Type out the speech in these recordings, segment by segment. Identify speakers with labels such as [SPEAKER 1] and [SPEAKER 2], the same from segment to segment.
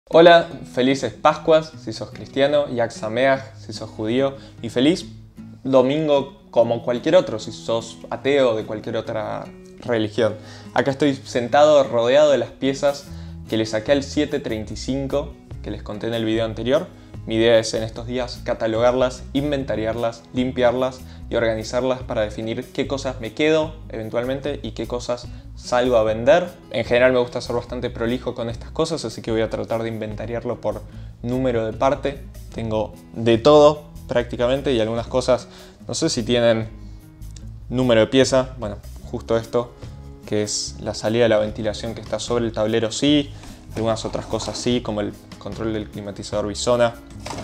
[SPEAKER 1] Hola, felices Pascuas si sos cristiano, Yag Sameach si sos judío y feliz domingo como cualquier otro si sos ateo o de cualquier otra religión. Acá estoy sentado rodeado de las piezas que le saqué al 735 que les conté en el video anterior. Mi idea es en estos días catalogarlas, inventariarlas, limpiarlas y organizarlas para definir qué cosas me quedo eventualmente y qué cosas salgo a vender. En general me gusta ser bastante prolijo con estas cosas, así que voy a tratar de inventariarlo por número de parte. Tengo de todo prácticamente y algunas cosas no sé si tienen número de pieza. Bueno, justo esto que es la salida de la ventilación que está sobre el tablero sí. Algunas otras cosas sí, como el control del climatizador Bisona.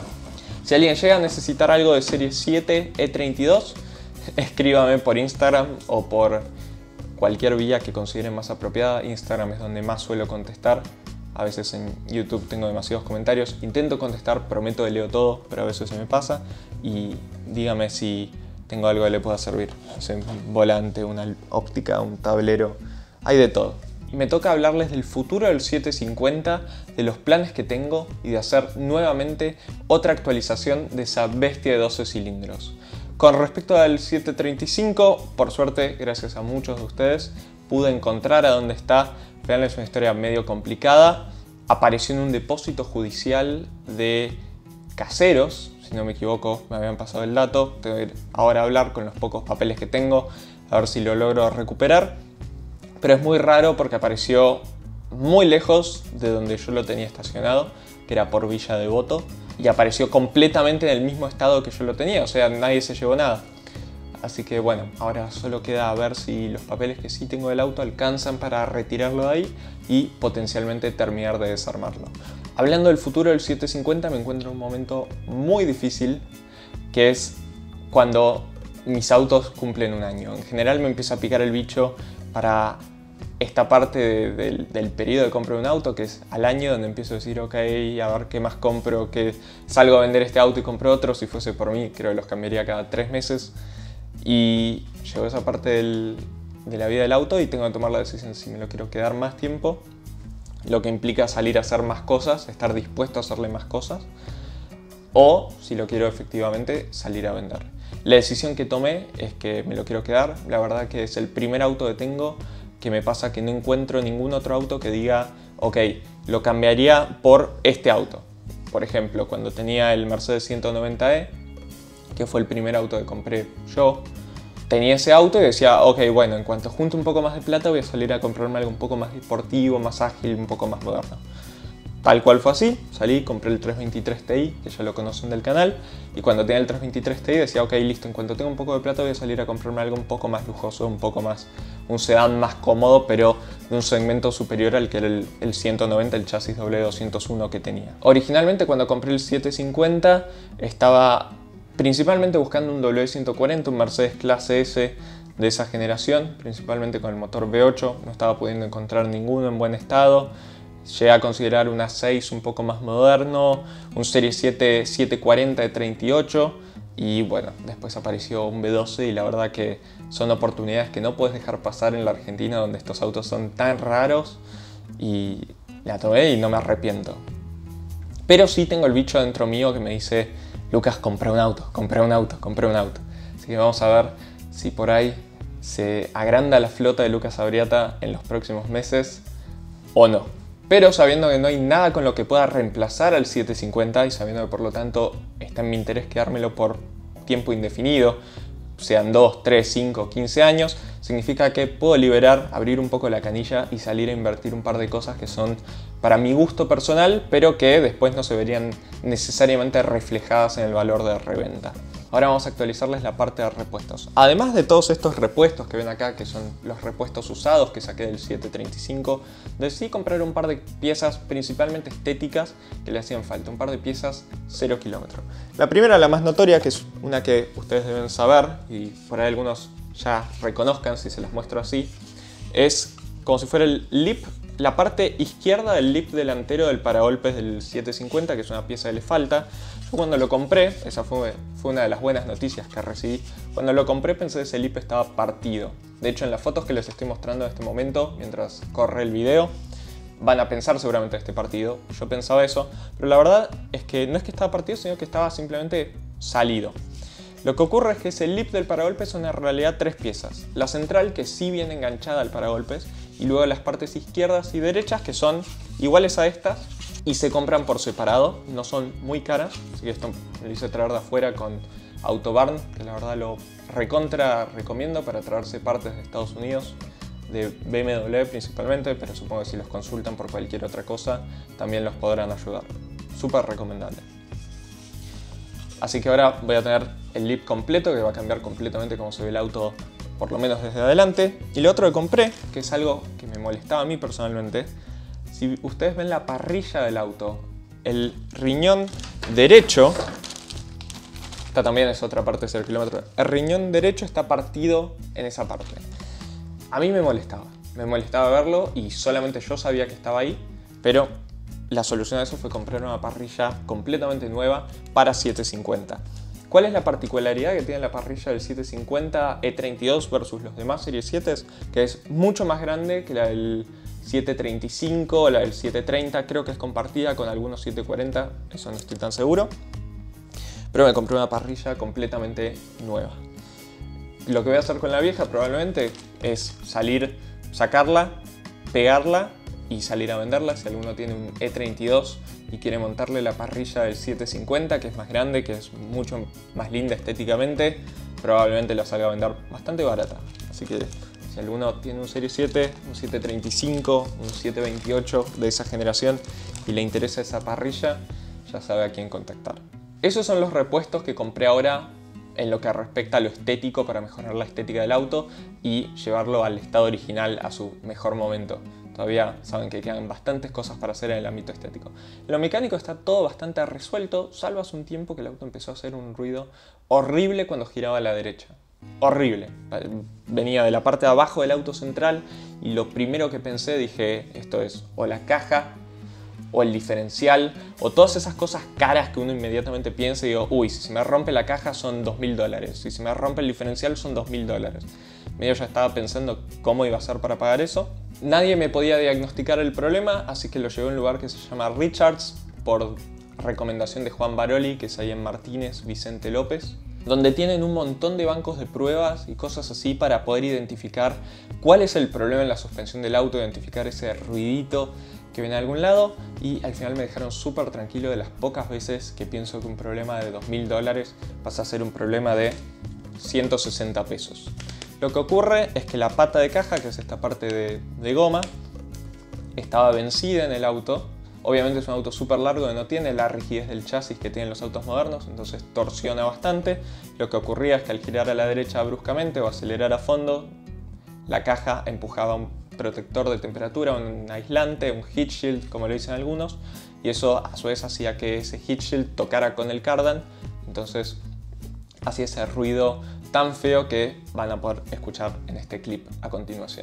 [SPEAKER 1] Si alguien llega a necesitar algo de serie 7 E32, escríbame por Instagram o por cualquier vía que consideren más apropiada. Instagram es donde más suelo contestar. A veces en YouTube tengo demasiados comentarios. Intento contestar, prometo que leo todo, pero a veces se me pasa. Y dígame si tengo algo que le pueda servir. Un volante, una óptica, un tablero, hay de todo. Y me toca hablarles del futuro del 750, de los planes que tengo y de hacer nuevamente otra actualización de esa bestia de 12 cilindros. Con respecto al 735, por suerte, gracias a muchos de ustedes, pude encontrar a dónde está. Vean, es una historia medio complicada. Apareció en un depósito judicial de Caseros, si no me equivoco, me habían pasado el dato. Tengo que ir ahora a hablar con los pocos papeles que tengo, a ver si lo logro recuperar. Pero es muy raro porque apareció muy lejos de donde yo lo tenía estacionado, que era por Villa Devoto, y apareció completamente en el mismo estado que yo lo tenía, o sea, nadie se llevó nada. Así que bueno, ahora solo queda ver si los papeles que sí tengo del auto alcanzan para retirarlo de ahí y potencialmente terminar de desarmarlo. Hablando del futuro del 750, me encuentro en un momento muy difícil, que es cuando mis autos cumplen un año. En general me empieza a picar el bicho para esta parte del periodo de compra de un auto, que es al año, donde empiezo a decir, ok, a ver qué más compro, que salgo a vender este auto y compro otro. Si fuese por mí, creo que los cambiaría cada 3 meses. Y llegó esa parte de la vida del auto y tengo que tomar la decisión si me lo quiero quedar más tiempo, lo que implica salir a hacer más cosas, estar dispuesto a hacerle más cosas, o si lo quiero efectivamente salir a vender. La decisión que tomé es que me lo quiero quedar. La verdad que es el primer auto que tengo que me pasa que no encuentro ningún otro auto que diga, ok, lo cambiaría por este auto. Por ejemplo, cuando tenía el Mercedes 190E, que fue el primer auto que compré yo, tenía ese auto y decía, ok, bueno, en cuanto junte un poco más de plata voy a salir a comprarme algo un poco más deportivo, más ágil, un poco más moderno. Tal cual fue así, salí, compré el 323 Ti, que ya lo conocen del canal, y cuando tenía el 323 Ti decía, ok, listo, en cuanto tenga un poco de plata voy a salir a comprarme algo un poco más lujoso, un poco más, un sedán más cómodo, pero de un segmento superior al que era el 190, el chasis W201 que tenía. Originalmente cuando compré el 750 estaba principalmente buscando un W140, un Mercedes clase S de esa generación, principalmente con el motor V8, no estaba pudiendo encontrar ninguno en buen estado. Llegué a considerar una 6 un poco más moderno, un Serie 7 740 de 38 y bueno, después apareció un V12 y la verdad que son oportunidades que no puedes dejar pasar en la Argentina donde estos autos son tan raros y la tomé y no me arrepiento. Pero sí tengo el bicho dentro mío que me dice, Lucas, compré un auto, compré un auto, compré un auto. Así que vamos a ver si por ahí se agranda la flota de Lucas Abriata en los próximos meses o no. Pero sabiendo que no hay nada con lo que pueda reemplazar al 750 y sabiendo que por lo tanto está en mi interés quedármelo por tiempo indefinido, sean 2, 3, 5, 15 años, significa que puedo liberar, abrir un poco la canilla y salir a invertir un par de cosas que son para mi gusto personal, pero que después no se verían necesariamente reflejadas en el valor de reventa. Ahora vamos a actualizarles la parte de repuestos. Además de todos estos repuestos que ven acá, que son los repuestos usados que saqué del 735, decidí comprar un par de piezas principalmente estéticas que le hacían falta, un par de piezas 0 kilómetros. La primera, la más notoria, que es una que ustedes deben saber y por ahí algunos ya reconozcan si se las muestro así, es como si fuera el lip, la parte izquierda del lip delantero del paragolpes del 750, que es una pieza que le falta. Yo cuando lo compré, esa fue una de las buenas noticias que recibí, cuando lo compré pensé que ese lip estaba partido. De hecho, en las fotos que les estoy mostrando en este momento, mientras corre el video, van a pensar seguramente de este partido. Yo pensaba eso, pero la verdad es que no es que estaba partido, sino que estaba simplemente salido. Lo que ocurre es que ese lip del paragolpes son en realidad 3 piezas. La central, que sí viene enganchada al paragolpes, y luego las partes izquierdas y derechas, que son iguales a estas y se compran por separado, no son muy caras, así que esto me lo hice traer de afuera con Autobarn, que la verdad lo recontra recomiendo para traerse partes de Estados Unidos, de BMW principalmente, pero supongo que si los consultan por cualquier otra cosa también los podrán ayudar. Súper recomendable. Así que ahora voy a tener el lip completo, que va a cambiar completamente cómo se ve el auto, por lo menos desde adelante. Y lo otro que compré, que es algo que me molestaba a mí personalmente, si ustedes ven la parrilla del auto, el riñón derecho, esta también es otra parte de 0 km, el riñón derecho está partido en esa parte. A mí me molestaba verlo y solamente yo sabía que estaba ahí, pero la solución a eso fue comprar una parrilla completamente nueva para 750. ¿Cuál es la particularidad que tiene la parrilla del 750 E32 versus los demás Serie 7? Que es mucho más grande que la del 735 o la del 730, creo que es compartida con algunos 740, eso no estoy tan seguro. Pero me compré una parrilla completamente nueva. Lo que voy a hacer con la vieja probablemente es salir, sacarla, pegarla y salir a venderla. Si alguno tiene un E32 y quiere montarle la parrilla del 750, que es más grande, que es mucho más linda estéticamente, probablemente la salga a vender bastante barata. Así que si alguno tiene un Serie 7, un 735, un 728 de esa generación y le interesa esa parrilla, ya sabe a quién contactar. Esos son los repuestos que compré ahora en lo que respecta a lo estético, para mejorar la estética del auto y llevarlo al estado original, a su mejor momento. Todavía saben que quedan bastantes cosas para hacer en el ámbito estético. En lo mecánico está todo bastante resuelto, salvo hace un tiempo que el auto empezó a hacer un ruido horrible cuando giraba a la derecha. Horrible. Venía de la parte de abajo del auto central y lo primero que pensé, dije, esto es o la caja o el diferencial o todas esas cosas caras que uno inmediatamente piensa y digo, uy, si se me rompe la caja son $2000, si se me rompe el diferencial son $2000. Medio ya estaba pensando cómo iba a ser para pagar eso. Nadie me podía diagnosticar el problema, así que lo llevé a un lugar que se llama Richards por recomendación de Juan Baroli, que es ahí en Martínez, Vicente López, donde tienen un montón de bancos de pruebas y cosas así para poder identificar cuál es el problema en la suspensión del auto, identificar ese ruidito que viene de algún lado, y al final me dejaron súper tranquilo de las pocas veces que pienso que un problema de $2000 pasa a ser un problema de 160 pesos. Lo que ocurre es que la pata de caja, que es esta parte de goma, estaba vencida en el auto. Obviamente es un auto súper largo que no tiene la rigidez del chasis que tienen los autos modernos, entonces torsiona bastante. Lo que ocurría es que al girar a la derecha bruscamente o acelerar a fondo, la caja empujaba un protector de temperatura, un aislante, un heat shield, como lo dicen algunos, y eso a su vez hacía que ese heat shield tocara con el cardan, entonces hacía ese ruido tan feo que van a poder escuchar en este clip a continuación.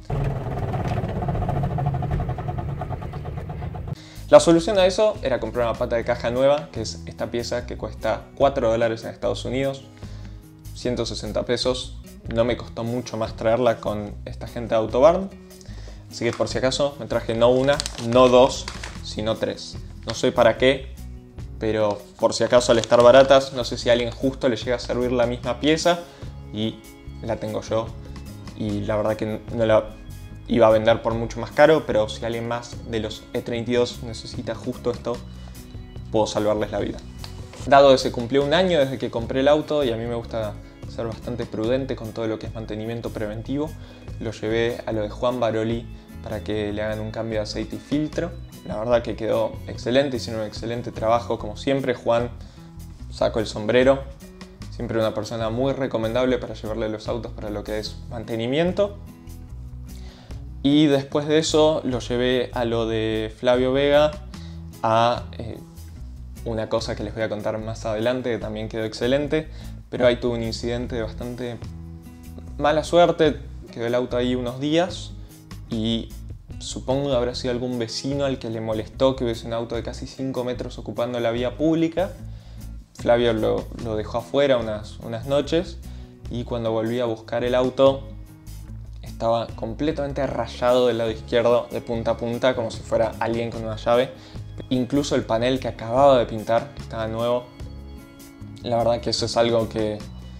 [SPEAKER 1] La solución a eso era comprar una pata de caja nueva, que es esta pieza que cuesta $4 en Estados Unidos, 160 pesos. No me costó mucho más traerla con esta gente de Autobarn, así que por si acaso me traje no una, no dos, sino 3. No sé para qué, pero por si acaso al estar baratas, no sé si a alguien justo le llega a servir la misma pieza y la tengo yo, y la verdad que no la iba a vender por mucho más caro, pero si alguien más de los E32 necesita justo esto, puedo salvarles la vida. Dado que se cumplió un año desde que compré el auto y a mí me gusta ser bastante prudente con todo lo que es mantenimiento preventivo, lo llevé a lo de Juan Baroli para que le hagan un cambio de aceite y filtro. La verdad que quedó excelente, hicieron un excelente trabajo como siempre. Juan, saco el sombrero, siempre una persona muy recomendable para llevarle los autos para lo que es mantenimiento. Y después de eso lo llevé a lo de Flavio Vega, a una cosa que les voy a contar más adelante, que también quedó excelente, pero ahí tuve un incidente de bastante mala suerte. Quedó el auto ahí unos días y supongo que habrá sido algún vecino al que le molestó que hubiese un auto de casi 5 metros ocupando la vía pública. Flavio lo dejó afuera unas noches y cuando volví a buscar el auto Estaba completamente rayado del lado izquierdo de punta a punta, como si fuera alguien con una llave. Incluso el panel que acababa de pintar, que estaba nuevo. La verdad que eso es algo que...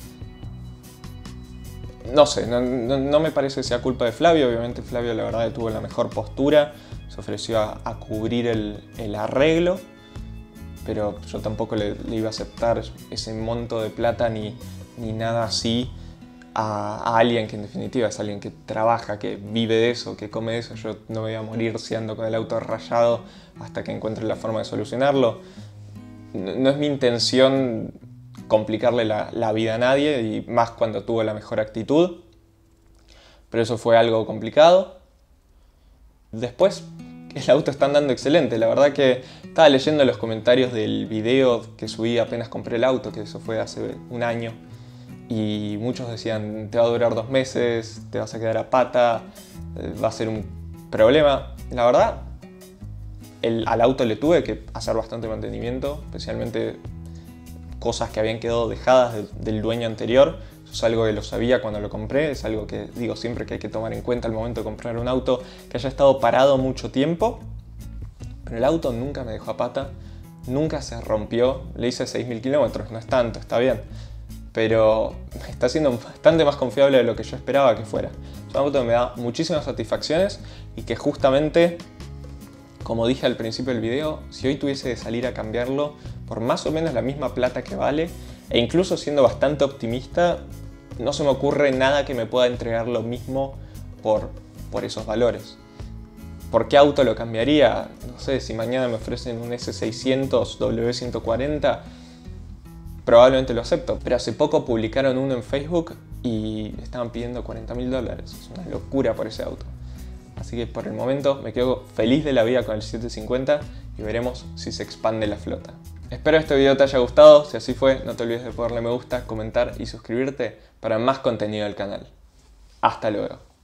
[SPEAKER 1] no sé, no me parece que sea culpa de Flavio. Obviamente Flavio la verdad que tuvo la mejor postura. Se ofreció a cubrir el arreglo. Pero yo tampoco le iba a aceptar ese monto de plata ni nada así a alguien que en definitiva es alguien que trabaja, que vive de eso, que come de eso. Yo no me voy a morir si ando con el auto rayado hasta que encuentre la forma de solucionarlo. No es mi intención complicarle la vida a nadie, y más cuando tuvo la mejor actitud. Pero eso fue algo complicado. Después, el auto está andando excelente. La verdad que estaba leyendo los comentarios del video que subí apenas compré el auto, que eso fue hace un año. Y muchos decían, te va a durar 2 meses, te vas a quedar a pata, va a ser un problema. La verdad, al auto le tuve que hacer bastante mantenimiento, especialmente cosas que habían quedado dejadas del dueño anterior. Eso es algo que lo sabía cuando lo compré, es algo que digo siempre que hay que tomar en cuenta al momento de comprar un auto que haya estado parado mucho tiempo. Pero el auto nunca me dejó a pata, nunca se rompió. Le hice 6.000 kilómetros, no es tanto, está bien. Pero está siendo bastante más confiable de lo que yo esperaba que fuera. Es un auto que me da muchísimas satisfacciones y que justamente, como dije al principio del video, si hoy tuviese que salir a cambiarlo por más o menos la misma plata que vale, e incluso siendo bastante optimista, no se me ocurre nada que me pueda entregar lo mismo por esos valores. ¿Por qué auto lo cambiaría? No sé, si mañana me ofrecen un S600 W140, probablemente lo acepto. Pero hace poco publicaron uno en Facebook y estaban pidiendo $40.000. Es una locura por ese auto. Así que por el momento me quedo feliz de la vida con el 750 y veremos si se expande la flota. Espero este video te haya gustado. Si así fue, no te olvides de darle me gusta, comentar y suscribirte para más contenido del canal. Hasta luego.